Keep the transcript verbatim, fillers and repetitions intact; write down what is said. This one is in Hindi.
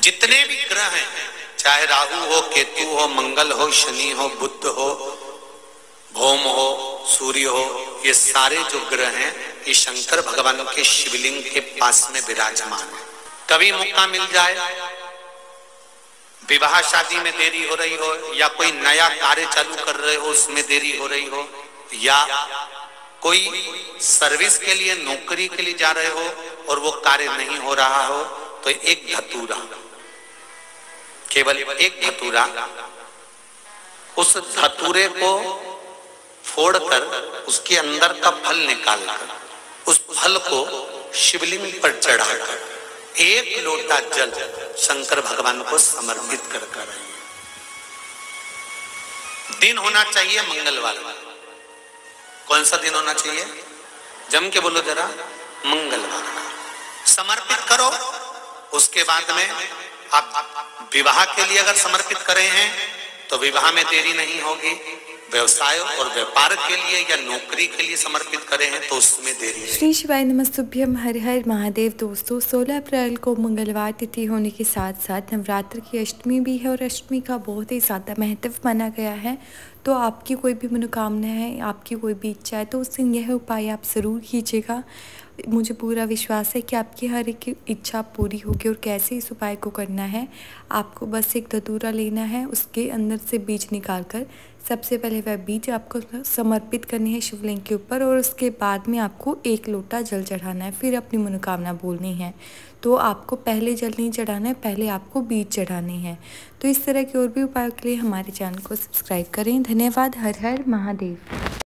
जितने भी ग्रह हैं, चाहे राहु हो, केतु हो, मंगल हो, शनि हो, बुध हो, भौम हो, सूर्य हो, ये सारे जो ग्रह हैं ये शंकर भगवान के शिवलिंग के पास में विराजमान है। कभी मौका मिल जाए, विवाह शादी में देरी हो रही हो, या कोई नया कार्य चालू कर रहे हो उसमें देरी हो रही हो, या कोई सर्विस के लिए, नौकरी के लिए जा रहे हो और वो कार्य नहीं हो रहा हो, तो एक धतूरा, केवल एक धतूरा, उस धतूरे को फोड़कर उसके अंदर का फल निकालकर उस फल को शिवलिंग पर चढ़ाकर एक लोटा जल शंकर भगवान को समर्पित कर कर दिन होना चाहिए मंगलवार। कौन सा दिन होना चाहिए? जम के बोलो जरा, मंगलवार का समर्पित करो। उसके बाद में आप विवाह के लिए अगर समर्पित करे हैं तो विवाह में देरी नहीं होगी। व्यवसाय और व्यापार के लिए या नौकरी के लिए समर्पित करें हैं तो उसमें देरी नहीं। श्री शिवाय नमस्तुभ्यम, हर हर महादेव। दोस्तों, सोलह अप्रैल को मंगलवार तिथि होने के साथ साथ नवरात्र की अष्टमी भी है और अष्टमी का बहुत ही ज़्यादा महत्व माना गया है। तो आपकी कोई भी मनोकामना है, आपकी कोई भी इच्छा है, तो उस दिन यह उपाय आप ज़रूर कीजिएगा। मुझे पूरा विश्वास है कि आपकी हर एक इच्छा पूरी होगी। और कैसे इस उपाय को करना है, आपको बस एक धतूरा लेना है, उसके अंदर से बीज निकालकर सबसे पहले वह बीज आपको समर्पित करनी है शिवलिंग के ऊपर, और उसके बाद में आपको एक लोटा जल चढ़ाना है। फिर अपनी मनोकामना बोलनी है। तो आपको पहले जल नहीं चढ़ाना है, पहले आपको बीज चढ़ाने हैं। तो इस तरह के और भी उपायों के लिए हमारे चैनल को सब्सक्राइब करें। धन्यवाद। हर हर महादेव।